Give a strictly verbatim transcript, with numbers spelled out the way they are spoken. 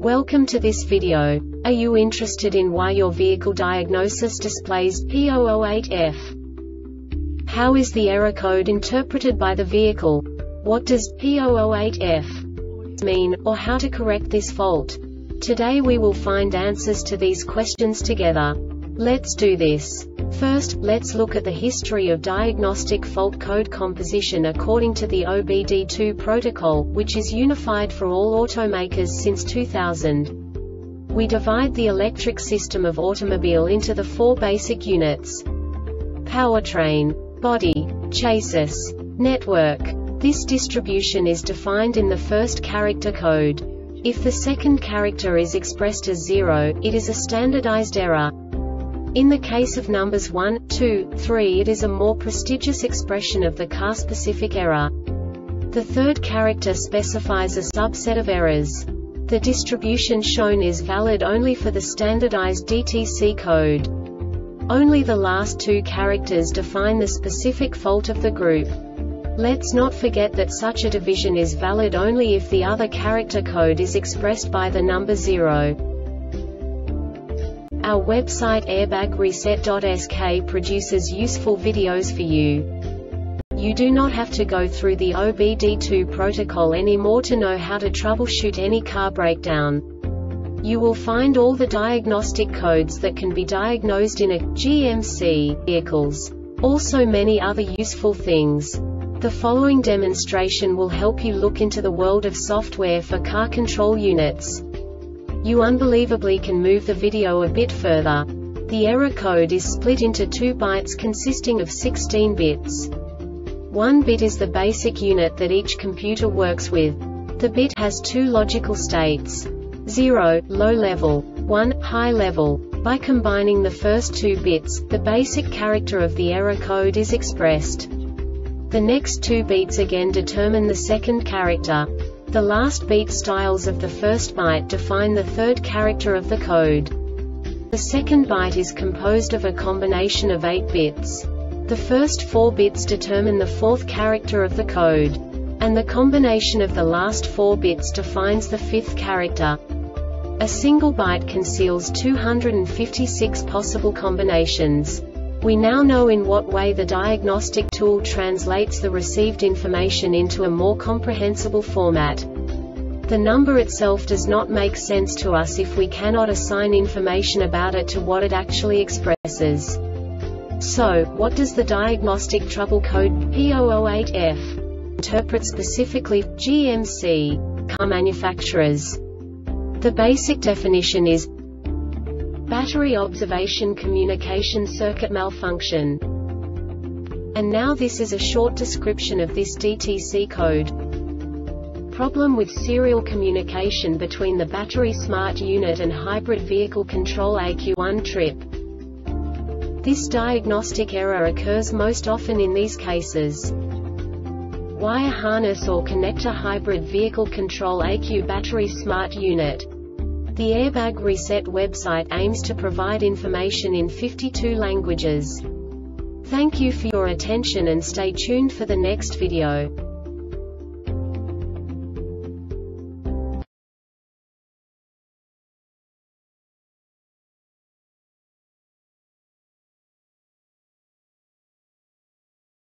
Welcome to this video. Are you interested in why your vehicle diagnosis displays P zero zero eight F? How is the error code interpreted by the vehicle? What does P zero zero eight F mean, or how to correct this fault? Today we will find answers to these questions together. Let's do this. First, let's look at the history of diagnostic fault code composition according to the O B D two protocol, which is unified for all automakers since two thousand. We divide the electric system of automobile into the four basic units: powertrain, body, chassis, network. This distribution is defined in the first character code. If the second character is expressed as zero, it is a standardized error. In the case of numbers one, two, three, it is a more prestigious expression of the car-specific error. The third character specifies a subset of errors. The distribution shown is valid only for the standardized D T C code. Only the last two characters define the specific fault of the group. Let's not forget that such a division is valid only if the other character code is expressed by the number zero. Our website airbag reset dot S K produces useful videos for you. You do not have to go through the O B D two protocol anymore to know how to troubleshoot any car breakdown. You will find all the diagnostic codes that can be diagnosed in a G M C vehicles. Also many other useful things. The following demonstration will help you look into the world of software for car control units. You unbelievably can move the video a bit further. The error code is split into two bytes consisting of sixteen bits. One bit is the basic unit that each computer works with. The bit has two logical states: zero, low level, one, high level. By combining the first two bits, the basic character of the error code is expressed. The next two beats again determine the second character. The last beat styles of the first byte define the third character of the code. The second byte is composed of a combination of eight bits. The first four bits determine the fourth character of the code. And the combination of the last four bits defines the fifth character. A single byte conceals two hundred fifty-six possible combinations. We now know in what way the diagnostic tool translates the received information into a more comprehensible format. The number itself does not make sense to us if we cannot assign information about it to what it actually expresses. So, what does the diagnostic trouble code P zero zero eight F interpret specifically for G M C car manufacturers? The basic definition is battery observation communication circuit malfunction. And now this is a short description of this D T C code. Problem with serial communication between the battery smart unit and hybrid vehicle control A Q one trip. This diagnostic error occurs most often in these cases: wire harness or connector hybrid vehicle control A Q battery smart unit. The Airbag Reset website aims to provide information in fifty-two languages. Thank you for your attention and stay tuned for the next video.